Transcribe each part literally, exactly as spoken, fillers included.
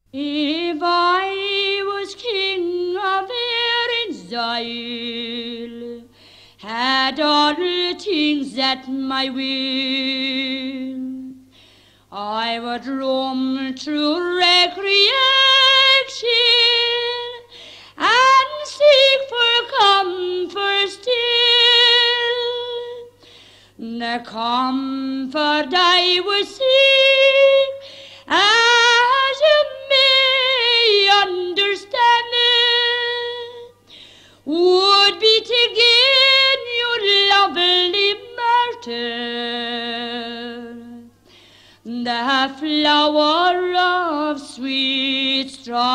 If I was king of Erin's Isle, had all things at my will, I would roam through recreation and seek for comfort still. The comfort I would seek, as you may understand it, would be to gain you lovely martyr, the flower of sweet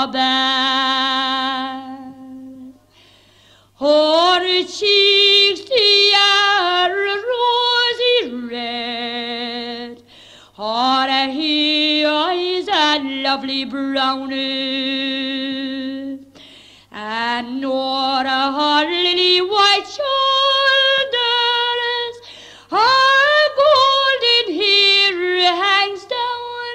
Strabane. Her cheeks they are rosy red, her eyes are lovely brown, and o'er her lily white shoulders her golden hair hangs down.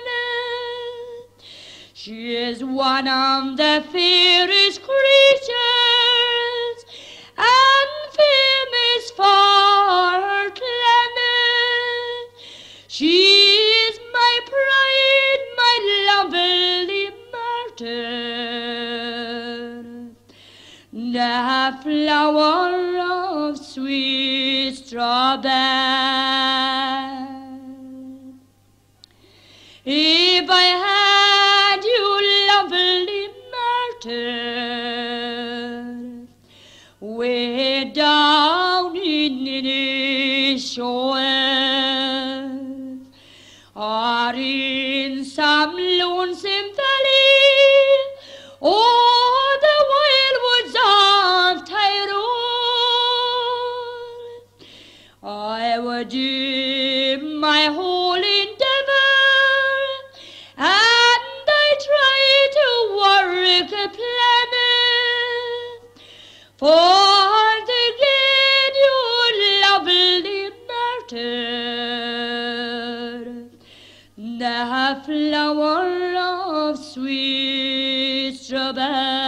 She is one of the fairest creatures, and famous for her clement. She is my pride, my lovely martyr, the flower of sweet Strabane. If I had you, lovely martyr, way down in the shore, or in some lonesome valley, or the wild woods of Tyrone, I would do my whole endeavor, and I try to work a plan for the gain your lovely martyr, the flower of sweet Strabane.